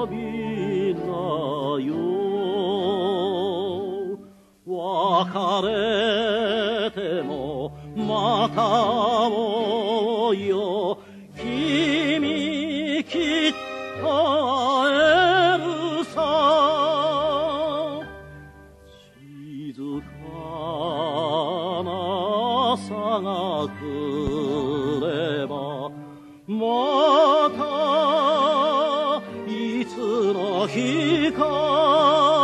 びなよ別れてもまた会おうよ君きっと会えるさ静かな朝が来ればまたいつの日か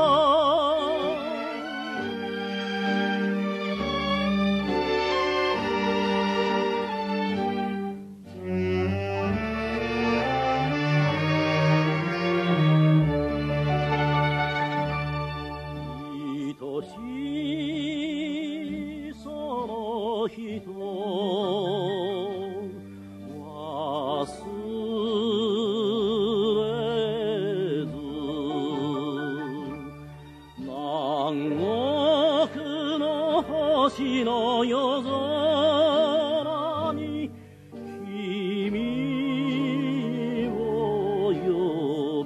愛しいその人忘れず南国の星の夜空に君を呼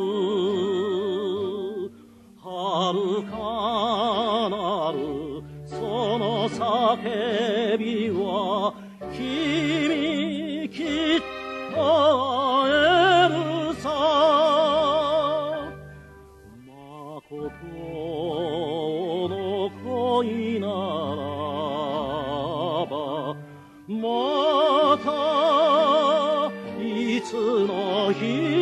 ぶ遥かなるその叫びは君きっと会えるさ誠の恋ならばまたいつの日